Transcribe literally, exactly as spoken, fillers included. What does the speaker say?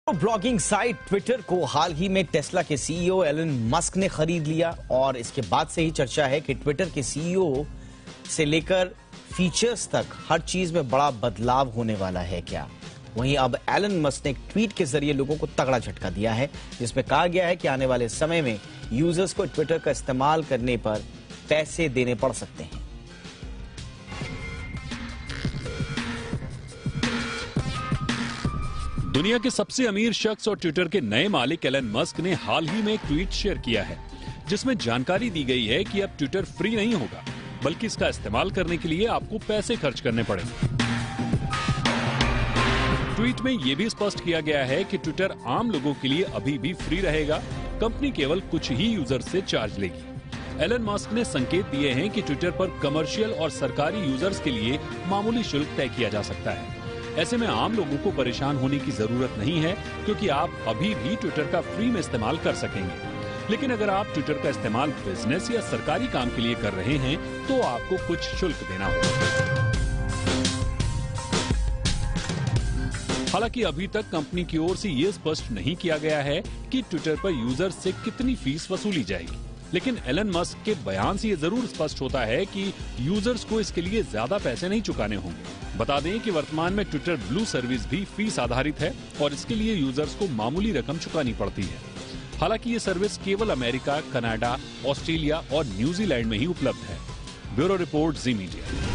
Blogging site Twitter को हाल ही में Tesla के सीईओ एलन मस्क ने खरीद लिया और इसके बाद से ही चर्चा है कि ट्विटर के सीईओ से लेकर फीचर्स तक हर चीज में बड़ा बदलाव होने वाला है क्या। वहीं अब एलन मस्क ने एक ट्वीट के जरिए लोगों को तगड़ा झटका दिया है, जिसमें कहा गया है कि आने वाले समय में यूजर्स को ट्विटर का इस्तेमाल करने पर पैसे देने पड़ सकते हैं। दुनिया के सबसे अमीर शख्स और ट्विटर के नए मालिक एलन मस्क ने हाल ही में एक ट्वीट शेयर किया है, जिसमें जानकारी दी गई है कि अब ट्विटर फ्री नहीं होगा, बल्कि इसका इस्तेमाल करने के लिए आपको पैसे खर्च करने पड़ेंगे। ट्वीट में यह भी स्पष्ट किया गया है कि ट्विटर आम लोगों के लिए अभी भी फ्री रहेगा, कंपनी केवल कुछ ही यूजर से चार्ज लेगी। एलन मस्क ने संकेत दिए हैं कि ट्विटर पर कमर्शियल और सरकारी यूजर्स के लिए मामूली शुल्क तय किया जा सकता है। ऐसे में आम लोगों को परेशान होने की जरूरत नहीं है, क्योंकि आप अभी भी ट्विटर का फ्री में इस्तेमाल कर सकेंगे। लेकिन अगर आप ट्विटर का इस्तेमाल बिजनेस या सरकारी काम के लिए कर रहे हैं, तो आपको कुछ शुल्क देना होगा। हालांकि अभी तक कंपनी की ओर से ये स्पष्ट नहीं किया गया है कि ट्विटर पर यूजर से कितनी फीस वसूली जाएगी, लेकिन एलन मस्क के बयान से ये जरूर स्पष्ट होता है कि यूजर्स को इसके लिए ज्यादा पैसे नहीं चुकाने होंगे। बता दें कि वर्तमान में ट्विटर ब्लू सर्विस भी फीस आधारित है और इसके लिए यूजर्स को मामूली रकम चुकानी पड़ती है। हालांकि ये सर्विस केवल अमेरिका, कनाडा, ऑस्ट्रेलिया और न्यूजीलैंड में ही उपलब्ध है। Bureau report, Zee media.